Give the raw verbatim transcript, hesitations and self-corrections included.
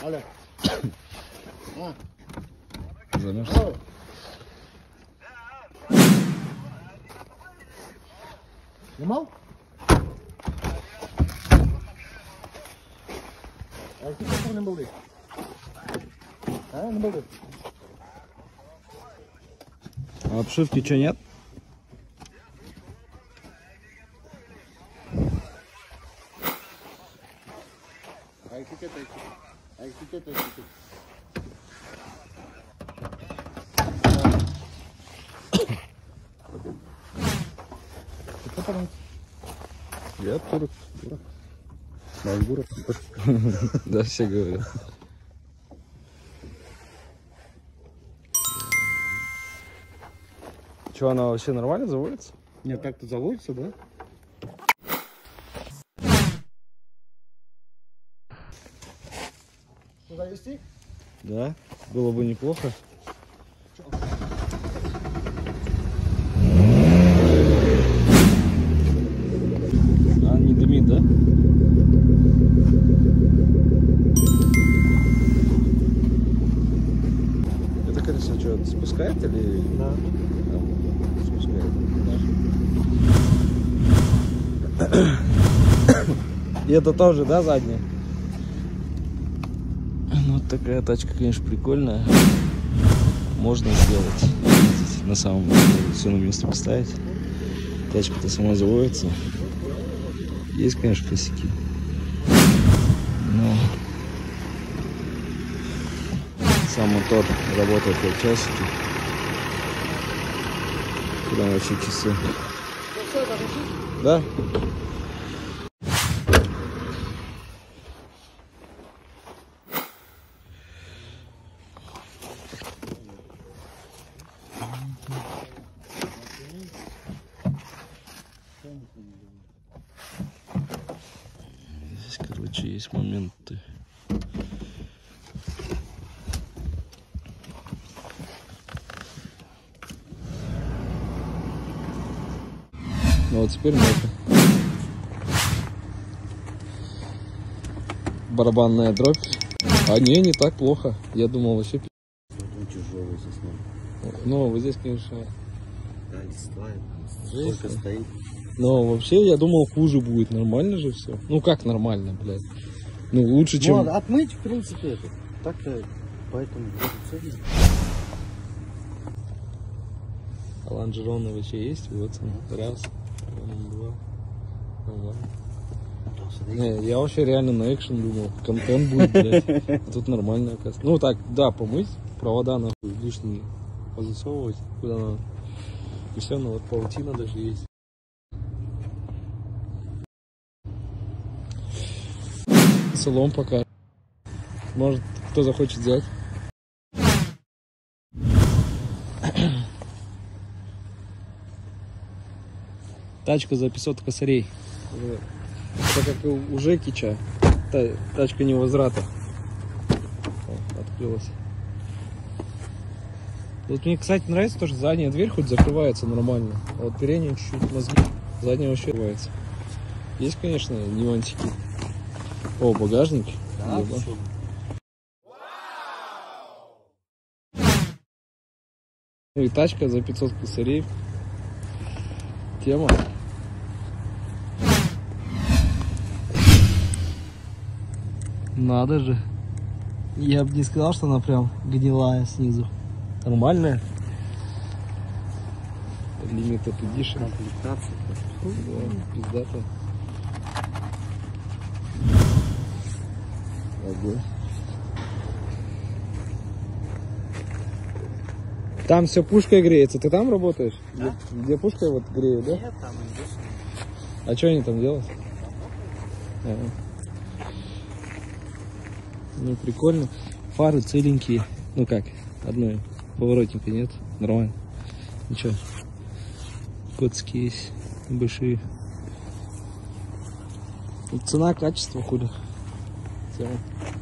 Алло. Замерз. Снимал? А ты как не был? А, не был? А обшивки что, нет? А их это, а их это, это. Я турок. Турок. Малгуров. Да, все говорят. Че, она вообще нормально заводится? Нет, так-то заводится, да? Туда везти? Да, было бы неплохо. А, не дымит, да? Это, конечно, что, спускает или... Да. Там, спускает. И это тоже, да, задняя? Ну, вот такая тачка, конечно, прикольная. Можно сделать. Ездить на самом деле, все на место поставить. Тачка-то сама заводится. Есть, конечно, косяки. Но сам мотор работает как часики. Прям вообще часы. Да? Здесь, короче, есть моменты. Ну вот теперь можно. Барабанная дробь. А не, не так плохо. Я думал вообще. Тяжелый заснул. Ну, вот здесь, конечно. Да, листва, сколько стоит. Но вообще, я думал, хуже будет. Нормально же все. Ну как нормально, блядь. Ну лучше, чем... Ну, отмыть, в принципе, это. Так-то, поэтому вроде цели. А лонжероны вообще есть? Вот он, раз, два. Нормально. Не, я вообще реально на экшен думал. Контент будет, блядь. А тут нормально, оказывается. Ну так, да, помыть, провода нахуй лишние позасовывать куда надо. И все, ну вот паутина даже есть. Салон пока. Может, кто захочет взять. Тачка за пятьсот косарей. Это как у Жекича. Та, тачка невозврата. О, открылась. Вот мне, кстати, нравится тоже задняя дверь хоть закрывается нормально. А вот передняя чуть-чуть мозги. Задняя вообще открывается. Есть, конечно, нюансики. О, багажник. Да, ну и тачка за пятьсот косарей. Тема. Надо же. Я бы не сказал, что она прям гнилая снизу. Нормальная. Limited Edition. комплектация. Да, пиздата. Огонь. Там все пушкой греется. Ты там работаешь? Да. Где, где пушкой вот греют, да? Нет, там индустрия. А что они там делают? Ага. Ну, прикольно. Фары целенькие. Ну как, одной поворотника нет. Нормально. Ничего. Котские есть. Большие. Цена, качество, хули. Тема.